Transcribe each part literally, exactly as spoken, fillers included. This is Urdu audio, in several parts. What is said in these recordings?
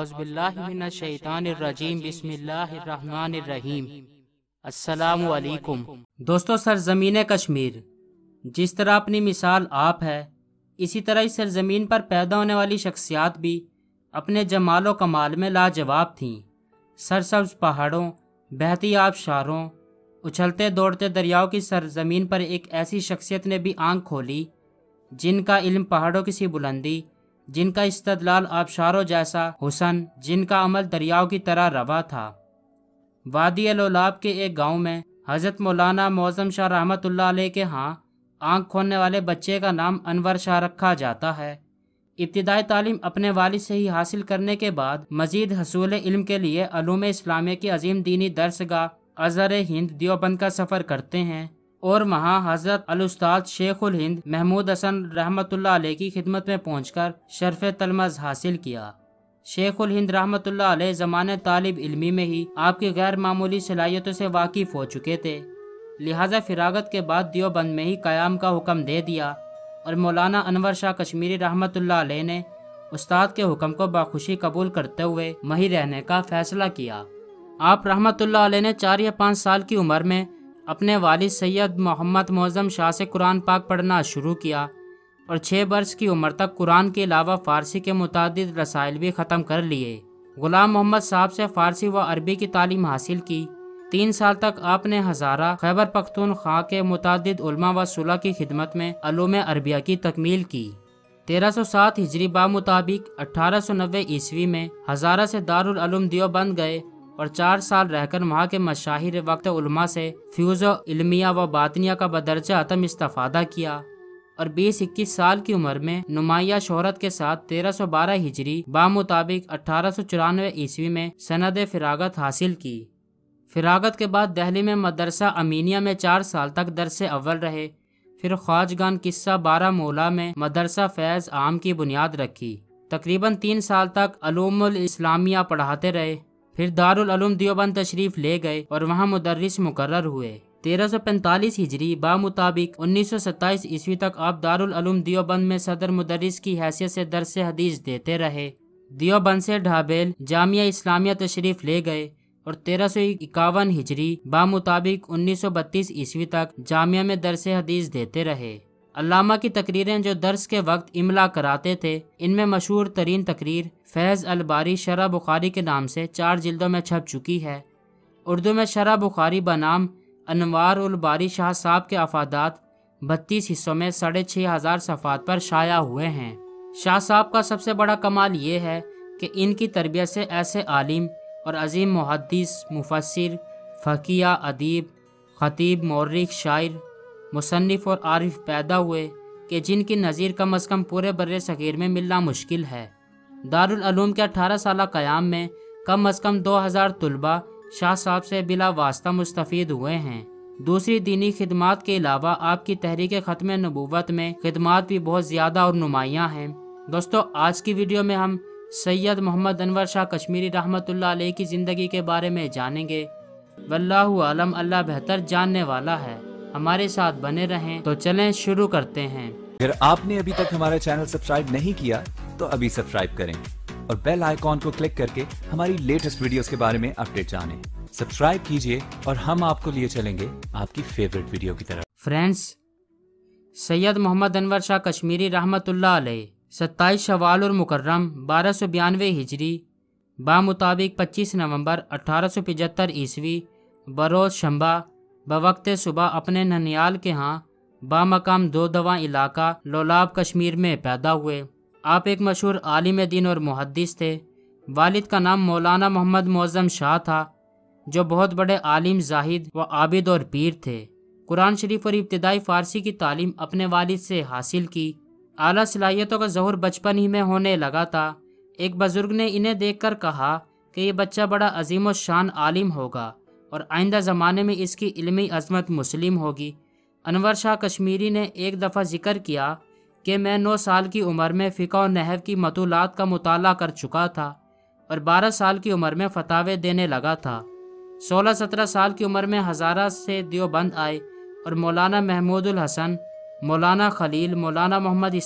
اعوذ باللہ من الشیطان الرجیم بسم اللہ الرحمن الرحیم۔ السلام علیکم دوستو، سرزمین کشمیر جس طرح اپنی مثال آپ ہے، اسی طرح اس سرزمین پر پیدا ہونے والی شخصیات بھی اپنے جمال و کمال میں لاجواب تھیں۔ سرسبز پہاڑوں، بہتی آبشاروں، اچھلتے دوڑتے دریاؤں کی سرزمین پر ایک ایسی شخصیت نے بھی آنکھ کھولی جن کا علم پہاڑوں کی سی بلندی، جن کا استدلال آبشاروں جیسا حسن، جن کا عمل دریاؤں کی طرح روا تھا۔ وادی لولاب کے ایک گاؤں میں حضرت مولانا معظم شاہ رحمۃ اللہ علیہ کے ہاں آنکھ کھولنے والے بچے کا نام انور شاہ رکھا جاتا ہے۔ ابتدائی تعلیم اپنے والد سے ہی حاصل کرنے کے بعد مزید حصول علم کے لیے علوم اسلامیہ کی عظیم دینی درسگاہ ازہر ہند دیوبند کا سفر کرتے ہیں اور وہاں حضرت الاستاذ شیخ الہند محمود حسن رحمۃ اللہ علیہ کی خدمت میں پہنچ کر شرف تلمذ حاصل کیا۔ شیخ الہند رحمۃ اللہ علیہ زمانے طالب علمی میں ہی آپ کی غیر معمولی صلاحیتوں سے واقف ہو چکے تھے، لہٰذا فراغت کے بعد دیوبند میں ہی قیام کا حکم دے دیا اور مولانا انور شاہ کشمیری رحمۃ اللہ علیہ نے استاد کے حکم کو بخوشی قبول کرتے ہوئے وہیں رہنے کا فیصلہ کیا۔ آپ رحمۃ اللہ علیہ نے چار یا پانچ سال کی عمر میں اپنے والد سید محمد معظم شاہ سے قرآن پاک پڑھنا شروع کیا اور چھ برس کی عمر تک قرآن کے علاوہ فارسی کے متعدد رسائل بھی ختم کر لیے۔ غلام محمد صاحب سے فارسی و عربی کی تعلیم حاصل کی۔ تین سال تک آپ نے ہزارہ خیبر پختونخوا کے متعدد علماء و صلحاء کی خدمت میں علوم عربیہ کی تکمیل کی۔ تیرہ سو سات ہجری بمطابق اٹھارہ سو نوے عیسوی میں ہزارہ سے دارالعلوم دیوبند گئے اور چار سال رہ کر وہاں کے مشاہیر وقت علماء سے فیوز و علمیہ و باطنیہ کا بدرجہ اتم استفادہ کیا اور بیس اکیس سال کی عمر میں نمایاں شہرت کے ساتھ تیرہ سو بارہ ہجری بمطابق اٹھارہ سو چورانوے عیسوی میں سند فراغت حاصل کی۔ فراغت کے بعد دہلی میں مدرسہ امینیہ میں چار سال تک درس اول رہے، پھر خواجگان قصہ بارہ مولا میں مدرسہ فیض عام کی بنیاد رکھی۔ تقریباً تین سال تک علوم الاسلامیہ پڑھاتے رہے، پھر دارالعلوم دیوبند تشریف لے گئے اور وہاں مدرس مقرر ہوئے۔ تیرہ سو پینتالیس ہجری بمطابق انیس سو ستائیس عیسوی تک آپ دارالعلوم دیوبند میں صدر مدرس کی حیثیت سے درس حدیث دیتے رہے۔ دیوبند سے ڈھابیل جامعہ اسلامیہ تشریف لے گئے اور تیرہ سو اکاون ہجری بمطابق انیس سو بتیس عیسوی تک جامعہ میں درس حدیث دیتے رہے۔ علامہ کی تقریریں جو درس کے وقت املا کراتے تھے، ان میں مشہور ترین تقریر فیض الباری شرح بخاری کے نام سے چار جلدوں میں چھپ چکی ہے۔ اردو میں شرح بخاری بنام انوار الباری شاہ صاحب کے افادات بتیس حصوں میں ساڑھے چھ ہزار صفحات پر شائع ہوئے ہیں۔ شاہ صاحب کا سب سے بڑا کمال یہ ہے کہ ان کی تربیت سے ایسے عالم اور عظیم محدث، مفسر، فقیہ، ادیب، خطیب، مورخ، شاعر، مصنف اور عارف پیدا ہوئے کہ جن کی نظیر کم از کم پورے بر صغیر میں ملنا مشکل ہے۔ دارالعلوم کے اٹھارہ سالہ قیام میں کم از کم دو ہزار طلباء شاہ صاحب سے بلا واسطہ مستفید ہوئے ہیں۔ دوسری دینی خدمات کے علاوہ آپ کی تحریک ختم نبوت میں خدمات بھی بہت زیادہ اور نمایاں ہیں۔ دوستو، آج کی ویڈیو میں ہم سید محمد انور شاہ کشمیری رحمۃ اللہ علیہ کی زندگی کے بارے میں جانیں گے۔ واللہ عالم، اللہ بہتر جاننے والا ہے۔ ہمارے ساتھ بنے رہیں۔ تو چلیں شروع کرتے ہیں۔ اگر آپ نے ابھی تک ہمارا چینل سبسکرائب نہیں کیا تو ابھی سبسکرائب کریں اور بیل آئیکن کو کلک کر کے ہماری لیٹسٹ ویڈیوز کے بارے میں اپڈیٹ جانیں۔ سبسکرائب کیجئے اور ہم آپ کو لیے چلیں گے آپ کی فیورٹ ویڈیو کی طرف۔ فرینڈز، سید محمد انور شاہ کشمیری رحمۃ اللہ علیہ ستائیس شوال المکرم بارہ سو بیانوے ہجری بمطابق پچیس نومبر اٹھارہ سو پچہتر عیسوی بروز شنبہ بوقت صبح اپنے ننیال کے ہاں بامقام دو دواں علاقہ لولاب کشمیر میں پیدا ہوئے۔ آپ ایک مشہور عالم دین اور محدث تھے۔ والد کا نام مولانا محمد معظم شاہ تھا، جو بہت بڑے عالم، زاہد و عابد اور پیر تھے۔ قرآن شریف اور ابتدائی فارسی کی تعلیم اپنے والد سے حاصل کی۔ اعلیٰ صلاحیتوں کا ظہور بچپن ہی میں ہونے لگا تھا۔ ایک بزرگ نے انہیں دیکھ کر کہا کہ یہ بچہ بڑا عظیم و شان عالم ہوگا اور آئندہ زمانے میں اس کی علمی عظمت مسلم ہوگی۔ انور شاہ کشمیری نے ایک دفعہ ذکر کیا کہ میں نو سال کی عمر میں فقہ و نحو کی مطولات کا مطالعہ کر چکا تھا اور بارہ سال کی عمر میں فتاوے دینے لگا تھا۔ سولہ سترہ سال کی عمر میں ہزارہ سے دیوبند آئے اور مولانا محمود الحسن، مولانا خلیل، مولانا محمد اسحاق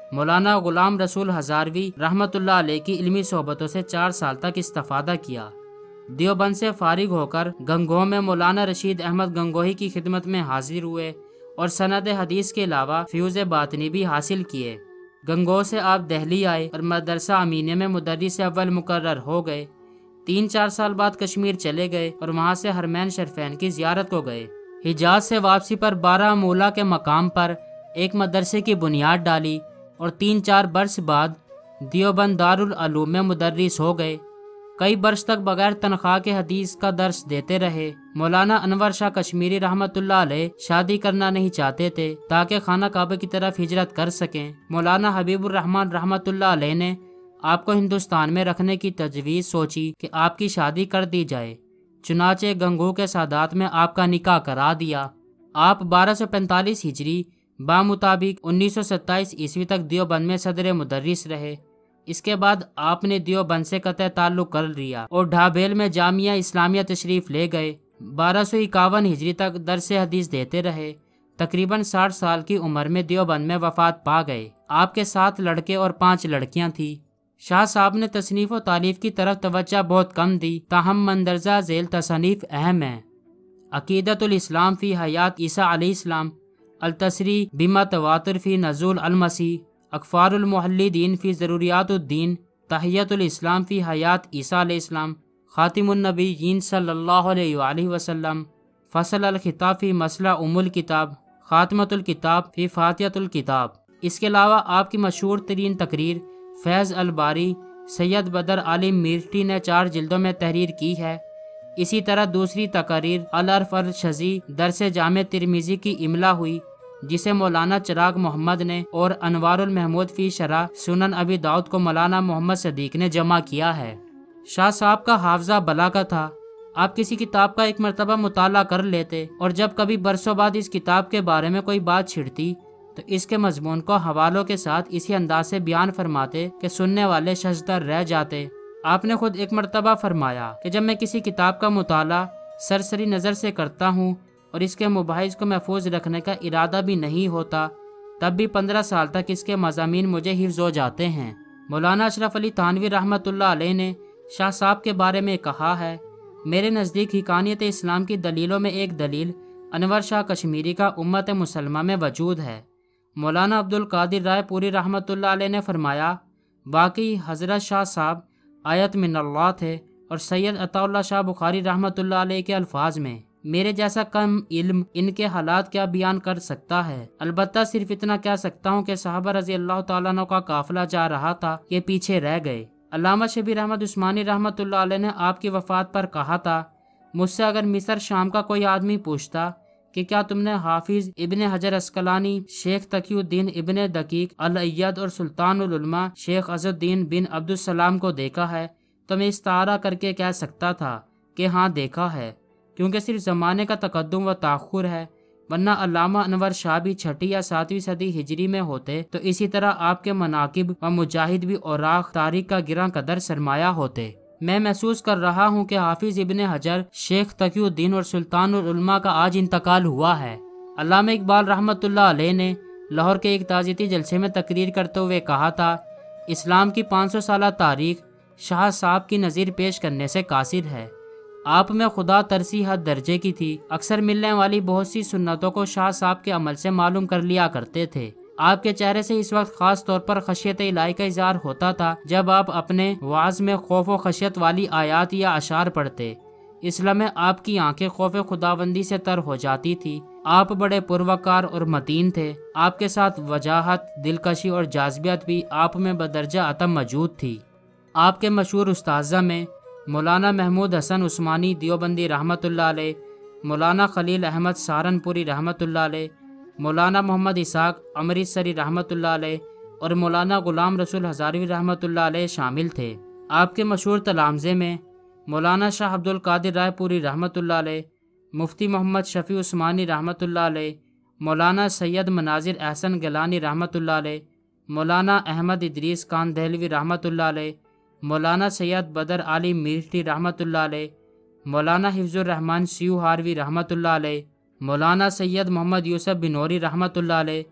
مولانا غلام رسول ہزاروی رحمۃ اللہ علیہ کی علمی صحبتوں سے چار سال تک استفادہ کیا۔ دیوبند سے فارغ ہو کر گنگوہ میں مولانا رشید احمد گنگوہی کی خدمت میں حاضر ہوئے اور سند حدیث کے علاوہ فیوز باطنی بھی حاصل کیے۔ گنگوہ سے آپ دہلی آئے اور مدرسہ امینیہ میں مدرس اول مقرر ہو گئے۔ تین چار سال بعد کشمیر چلے گئے اور وہاں سے حرمین شریفین کی زیارت کو گئے۔ حجاز سے واپسی پر بارہ مولا کے مقام پر ایک مدرسے کی بنیاد ڈالی اور تین چار برس بعد دیوبند دارالعلوم میں مدرس ہو گئے۔ کئی برس تک بغیر تنخواہ کے حدیث کا درس دیتے رہے۔ مولانا انور شاہ کشمیری رحمۃ اللہ علیہ شادی کرنا نہیں چاہتے تھے تاکہ خانہ کعبہ کی طرف ہجرت کر سکیں۔ مولانا حبیب الرحمن رحمۃ اللہ علیہ نے آپ کو ہندوستان میں رکھنے کی تجویز سوچی کہ آپ کی شادی کر دی جائے، چنانچہ گنگوہ کے سادات میں آپ کا نکاح کرا دیا۔ آپ بارہ سو پینتالیس ہجری بامطابق انیس سو ستائیس عیسوی تک دیوبند میں صدر مدرس رہے۔ اس کے بعد آپ نے دیوبند سے قطع تعلق کر لیا اور ڈھابیل میں جامعہ اسلامیہ تشریف لے گئے۔ بارہ سو اکاون ہجری تک درس حدیث دیتے رہے۔ تقریباً ساٹھ سال کی عمر میں دیوبند میں وفات پا گئے۔ آپ کے سات لڑکے اور پانچ لڑکیاں تھیں۔ شاہ صاحب نے تصنیف و تالیف کی طرف توجہ بہت کم دی، تاہم مندرجہ ذیل تصانیف اہم ہیں۔ عقیدۃ الاسلام فی حیات عیسیٰ علیہ السلام، التصریح بما تواتر فی نزول المسیح، اخبار المحلدین فی ضروریات الدین، تحیۃ الاسلام فی حیات عیسیٰ علیہ السلام، خاتم النبیین صلی اللہ علیہ وآلہ وسلم، فصل الخطاب فی مسئلہ ام الکتاب، خاتمۃ الکتاب فی فاتحۃ الکتاب۔ اس کے علاوہ آپ کی مشہور ترین تقریر فیض الباری سید بدر عالم میرٹھی نے چار جلدوں میں تحریر کی ہے۔ اسی طرح دوسری تقریر العرف الشذی درس جامع ترمذی کی املا ہوئی، جسے مولانا چراغ محمد نے، اور انوار المحمود فی شرح سنن ابی داؤد کو مولانا محمد صدیق نے جمع کیا ہے۔ شاہ صاحب کا حافظہ بلا کا تھا۔ آپ کسی کتاب کا ایک مرتبہ مطالعہ کر لیتے اور جب کبھی برسوں بعد اس کتاب کے بارے میں کوئی بات چھڑتی تو اس کے مضمون کو حوالوں کے ساتھ اسی انداز سے بیان فرماتے کہ سننے والے ششدر رہ جاتے۔ آپ نے خود ایک مرتبہ فرمایا کہ جب میں کسی کتاب کا مطالعہ سرسری نظر سے کرتا ہوں اور اس کے مباحث کو محفوظ رکھنے کا ارادہ بھی نہیں ہوتا، تب بھی پندرہ سال تک اس کے مضامین مجھے حفظ ہو جاتے ہیں۔ مولانا اشرف علی تھانوی رحمۃ اللہ علیہ نے شاہ صاحب کے بارے میں کہا ہے، میرے نزدیک حقانیت اسلام کی دلیلوں میں ایک دلیل انور شاہ کشمیری کا امت مسلمہ میں وجود ہے۔ مولانا عبد القادر رائے پوری رحمۃ اللہ علیہ نے فرمایا، باقی حضرت شاہ صاحب آیت من اللہ تھے، اور سید عطا اللہ شاہ بخاری رحمۃ اللہ علیہ کے الفاظ میں، میرے جیسا کم علم ان کے حالات کیا بیان کر سکتا ہے، البتہ صرف اتنا کہہ سکتا ہوں کہ صحابہ رضی اللہ تعالیٰ عنہ کا قافلہ جا رہا تھا، یہ پیچھے رہ گئے۔ علامہ شبیر احمد عثمانی رحمۃ اللہ علیہ نے آپ کی وفات پر کہا تھا، مجھ سے اگر مصر شام کا کوئی آدمی پوچھتا کہ کیا تم نے حافظ ابن حجر اسقلانی، شیخ تقی الدین ابن دقیق العید اور سلطان العلماء شیخ عز الدین بن عبد السلام کو دیکھا ہے، تو میں استعارہ کر کے کہہ سکتا تھا کہ ہاں دیکھا ہے، کیونکہ صرف زمانے کا تقدم و تاخر ہے، ورنہ علامہ انور شاہ بھی چھٹی یا ساتویں صدی ہجری میں ہوتے تو اسی طرح آپ کے مناقب و مجاہد بھی اوراق تاریخ کا گراں قدر سرمایہ ہوتے۔ میں محسوس کر رہا ہوں کہ حافظ ابن حجر، شیخ تقی الدین اور سلطان العلماء کا آج انتقال ہوا ہے۔ علامہ اقبال رحمۃ اللہ علیہ نے لاہور کے ایک تعزیتی جلسے میں تقریر کرتے ہوئے کہا تھا، اسلام کی پانچ سو سالہ تاریخ شاہ صاحب کی نظیر پیش کرنے سے قاصر ہے۔ آپ میں خدا ترسی حد درجے کی تھی، اکثر ملنے والی بہت سی سنتوں کو شاہ صاحب کے عمل سے معلوم کر لیا کرتے تھے۔ آپ کے چہرے سے اس وقت خاص طور پر خشیت الہی کا اظہار ہوتا تھا جب آپ اپنے وعظ میں خوف و خشیت والی آیات یا اشعار پڑھتے، اس لمحے آپ کی آنکھیں خوف خداوندی سے تر ہو جاتی تھی۔ آپ بڑے پروقار اور متین تھے، آپ کے ساتھ وجاہت، دلکشی اور جاذبیت بھی آپ میں بدرجہ عتم موجود تھی۔ آپ کے مشہور اساتذہ میں مولانا محمود حسن عثمانی دیوبندی رحمۃ اللہ علیہ، مولانا خلیل احمد سہارنپوری رحمۃ اللہ علیہ، مولانا محمد اسحاق امرتسری رحمۃ اللہ علیہ اور مولانا غلام رسول ہزاروی رحمۃ اللہ علیہ شامل تھے۔ آپ کے مشہور تلامذے میں مولانا شاہ عبد القادر رائے پوری رحمۃ اللہ علیہ، مفتی محمد شفیع عثمانی رحمۃ اللہ علیہ، مولانا سید مناظر احسن گیلانی رحمۃ اللہ علیہ، مولانا احمد ادریس خان دہلوی رحمۃ اللہ علیہ، مولانا سید بدر علی میرٹھی رحمۃ اللہ علیہ، مولانا حفظ الرحمن سیو ہاروی رحمۃ اللہ علیہ، مولانا سید محمد یوسف بنوری رحمۃ اللہ علیہ،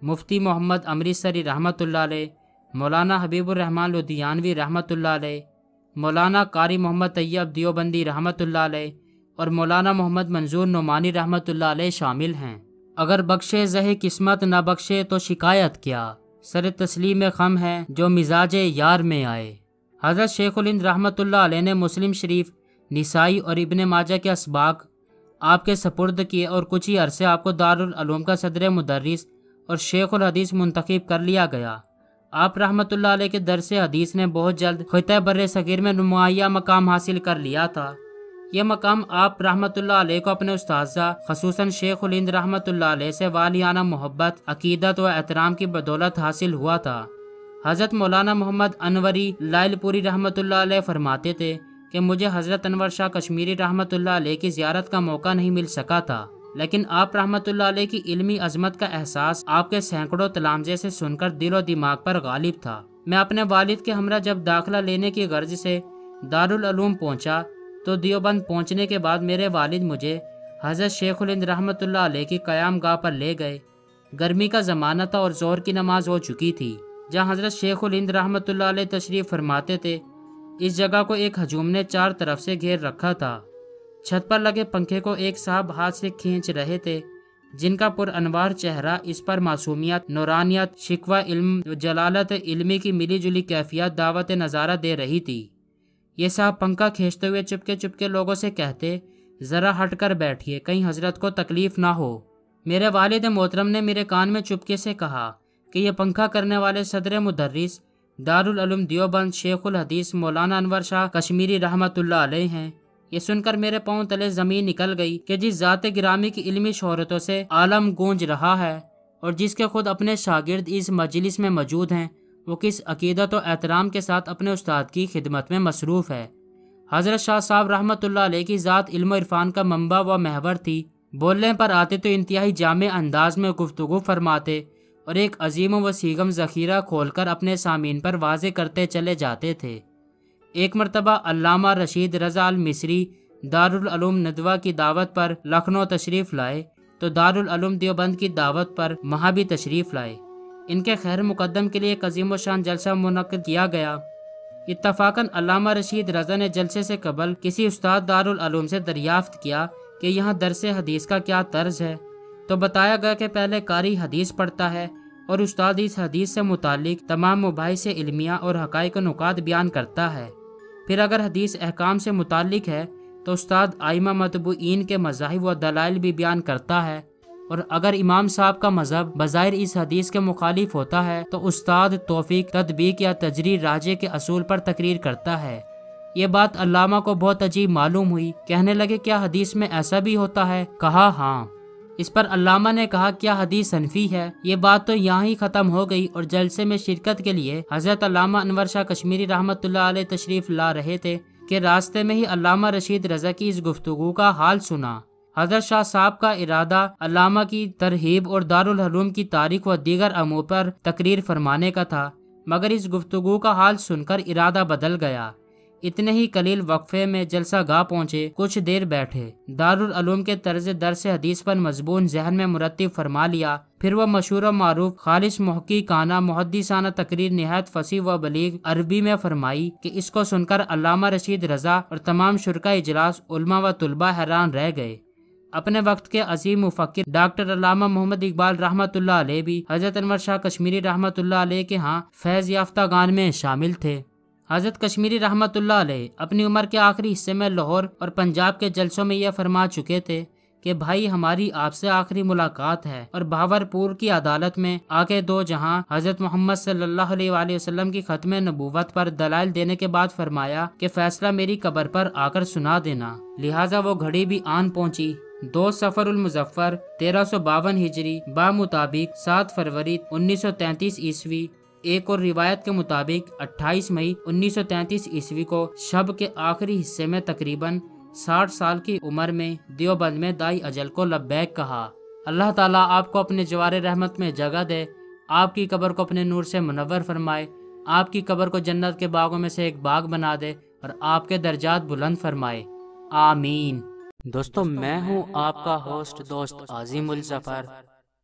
مفتی محمد امرتسری رحمۃ اللہ علیہ، مولانا حبیب الرحمن لدھیانوی رحمۃ اللہ علیہ، مولانا قاری محمد طیب دیوبندی رحمۃ اللہ علیہ اور مولانا محمد منظور نعمانی رحمۃ اللہ علیہ شامل ہیں۔ اگر بخشے زہ قسمت نہ بخشے تو شکایت کیا، سر تسلیم خم ہے جو مزاج یار میں آئے۔ حضرت شیخ الہند رحمۃ اللہ علیہ نے مسلم شریف، نسائی اور ابن ماجہ کے اسباق آپ کے سپرد کیے اور کچھ ہی عرصے آپ کو دارالعلوم کا صدر مدرس اور شیخ الحدیث منتخب کر لیا گیا۔ آپ رحمۃ اللہ علیہ کے درس حدیث نے بہت جلد خطہ بر صغیر میں نمایاں مقام حاصل کر لیا تھا۔ یہ مقام آپ رحمۃ اللہ علیہ کو اپنے استاذہ خصوصاً شیخ الہند رحمۃ اللہ علیہ سے والیانہ محبت، عقیدت و احترام کی بدولت حاصل ہوا تھا۔ حضرت مولانا محمد انوری لائل پوری رحمۃ اللہ علیہ فرماتے تھے کہ مجھے حضرت انور شاہ کشمیری رحمۃ اللہ علیہ کی زیارت کا موقع نہیں مل سکا تھا، لیکن آپ رحمۃ اللہ علیہ کی علمی عظمت کا احساس آپ کے سینکڑوں تلامذے سے سن کر دل و دماغ پر غالب تھا۔ میں اپنے والد کے ہمراہ جب داخلہ لینے کی غرض سے دارالعلوم پہنچا تو دیوبند پہنچنے کے بعد میرے والد مجھے حضرت شیخ الہند رحمۃ اللہ علیہ کی قیام گاہ پر لے گئے۔ گرمی کا زمانہ تھا اور ظہر کی نماز ہو چکی تھی۔ جہاں حضرت شیخ الہند رحمۃ اللہ علیہ تشریف فرماتے تھے، اس جگہ کو ایک ہجوم نے چار طرف سے گھیر رکھا تھا۔ چھت پر لگے پنکھے کو ایک صاحب ہاتھ سے کھینچ رہے تھے، جن کا پر انوار چہرہ اس پر معصومیت، نورانیت، شکوہ علم، جلالت علمی کی ملی جلی کیفیت دعوت نظارہ دے رہی تھی۔ یہ صاحب پنکھا کھینچتے ہوئے چپکے چپکے لوگوں سے کہتے، ذرا ہٹ کر بیٹھیے، کہیں حضرت کو تکلیف نہ ہو۔ میرے والد محترم نے میرے کان میں چپکے سے کہا کہ یہ پنکھا کرنے والے صدر مدرس دارالعلوم دیوبند شیخ الحدیث مولانا انور شاہ کشمیری رحمۃ اللہ علیہ ہیں۔ یہ سن کر میرے پاؤں تلے زمین نکل گئی کہ جس ذات گرامی کی علمی شہرتوں سے عالم گونج رہا ہے اور جس کے خود اپنے شاگرد اس مجلس میں موجود ہیں، وہ کس عقیدت و احترام کے ساتھ اپنے استاد کی خدمت میں مصروف ہے۔ حضرت شاہ صاحب رحمۃ اللہ علیہ کی ذات علم و عرفان کا منبع و محور تھی۔ بولنے پر آتے تو انتہائی جامع انداز میں گفتگو فرماتے اور ایک عظیم و وسیع ذخیرہ کھول کر اپنے سامعین پر واضح کرتے چلے جاتے تھے۔ ایک مرتبہ علامہ رشید رضا المصری دارالعلوم ندوہ کی دعوت پر لکھنؤ تشریف لائے تو دارالعلوم دیوبند کی دعوت پر وہاں بھی تشریف لائے۔ ان کے خیر مقدم کے لیے ایک عظیم و شان جلسہ منعقد کیا گیا۔ اتفاقاً علامہ رشید رضا نے جلسے سے قبل کسی استاد دارالعلوم سے دریافت کیا کہ یہاں درس حدیث کا کیا طرز ہے، تو بتایا گیا کہ پہلے قاری حدیث پڑھتا ہے اور استاد اس حدیث سے متعلق تمام مباحث علمیہ اور حقائق و نکات بیان کرتا ہے۔ پھر اگر حدیث احکام سے متعلق ہے تو استاد ائمہ متبوعین کے مذاہب و دلائل بھی بیان کرتا ہے، اور اگر امام صاحب کا مذہب بظاہر اس حدیث کے مخالف ہوتا ہے تو استاد توفیق، تطبیق یا تجریح راجح کے اصول پر تقریر کرتا ہے۔ یہ بات علامہ کو بہت عجیب معلوم ہوئی۔ کہنے لگے، کیا حدیث میں ایسا بھی ہوتا ہے؟ کہا ہاں۔ اس پر علامہ نے کہا، کیا حدیث صنفی ہے؟ یہ بات تو یہاں ہی ختم ہو گئی اور جلسے میں شرکت کے لیے حضرت علامہ انور شاہ کشمیری رحمۃ اللہ علیہ تشریف لا رہے تھے کہ راستے میں ہی علامہ رشید رضا کی اس گفتگو کا حال سنا۔ حضرت شاہ صاحب کا ارادہ علامہ کی ترہیب اور دارالعلوم کی تاریخ و دیگر امور پر تقریر فرمانے کا تھا، مگر اس گفتگو کا حال سن کر ارادہ بدل گیا۔ اتنے ہی قلیل وقفے میں جلسہ گاہ پہنچے، کچھ دیر بیٹھے، دارالعلوم کے طرز درس حدیث پر مضمون ذہن میں مرتب فرما لیا، پھر وہ مشہور و معروف خالص محققانہ محدثانہ تقریر نہایت فصیح و بلیغ عربی میں فرمائی کہ اس کو سن کر علامہ رشید رضا اور تمام شرکاء اجلاس، علماء و طلباء حیران رہ گئے۔ اپنے وقت کے عظیم مفکر ڈاکٹر علامہ محمد اقبال رحمۃ اللہ علیہ بھی حضرت انور شاہ کشمیری رحمۃ اللہ علیہ کے ہاں فیض یافتہ گان میں شامل تھے۔ حضرت کشمیری رحمۃ اللہ علیہ اپنی عمر کے آخری حصے میں لاہور اور پنجاب کے جلسوں میں یہ فرما چکے تھے کہ بھائی ہماری آپ سے آخری ملاقات ہے، اور بہاورپور کی عدالت میں آ کے دو جہاں حضرت محمد صلی اللہ علیہ وآلہ وسلم کی ختم نبوت پر دلائل دینے کے بعد فرمایا کہ فیصلہ میری قبر پر آ کر سنا دینا۔ لہٰذا وہ گھڑی بھی آن پہنچی۔ دو سفر المظفر تیرہ سو باون ہجری بامطابق سات فروری انیس سو تینتیس عیسوی، ایک اور روایت کے مطابق اٹھائیس مئی انیس سو تینتیس عیسوی کو شب کے آخری حصے میں تقریباً ساٹھ سال کی عمر میں دیوبند میں دائی اجل کو لبیک کہا۔ اللہ تعالیٰ آپ کو اپنے جوار رحمت میں جگہ دے، آپ کی قبر کو اپنے نور سے منور فرمائے، آپ کی قبر کو جنت کے باغوں میں سے ایک باغ بنا دے اور آپ کے درجات بلند فرمائے، آمین۔ دوستو، میں ہوں آپ کا ہوسٹ دوست عظیم الظفر۔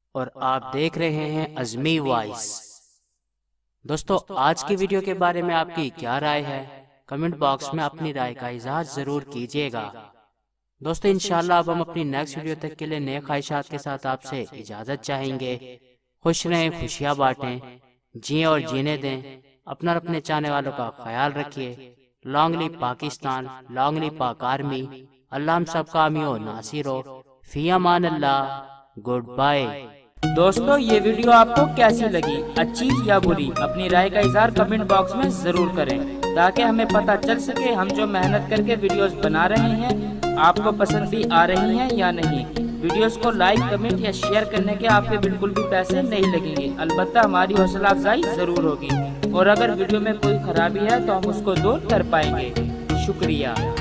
اور آپ دیکھ رہے ہیں عظمی وائس۔ دوستو آج کی ویڈیو کے بارے میں آپ کی کیا رائے ہے؟ کمنٹ باکس میں اپنی رائے کا اظہار ضرور کیجیے گا۔ دوستو انشاءاللہ اب ہم اپنی نیکسٹ ویڈیو تک کے لیے نیک خواہشات کے ساتھ آپ سے اجازت چاہیں گے۔ خوش رہیں، خوشیاں بانٹیں، جئیں اور جینے دیں، اپنا اور اپنے چاہنے والوں کا خیال رکھیے۔ لانگ لی پاکستان، لانگ لی پاک آرمی، اللہ ہم سب کا حامی و ناصر ہو۔ فی امان اللہ، گڈ بائے۔ دوستو یہ ویڈیو آپ کو کیسی لگی، اچھی یا بری؟ اپنی رائے کا اظہار کمنٹ باکس میں ضرور کریں تاکہ ہمیں پتہ چل سکے ہم جو محنت کر کے ویڈیوز بنا رہے ہیں آپ کو پسند بھی آ رہی ہیں یا نہیں۔ ویڈیوز کو لائک، کمنٹ یا شیئر کرنے کے آپ کے بالکل بھی پیسے نہیں لگیں گے، البتہ ہماری حوصلہ افزائی ضرور ہوگی، اور اگر ویڈیو میں کوئی خرابی ہے تو ہم اس کو دور کر پائیں گے۔ شکریہ۔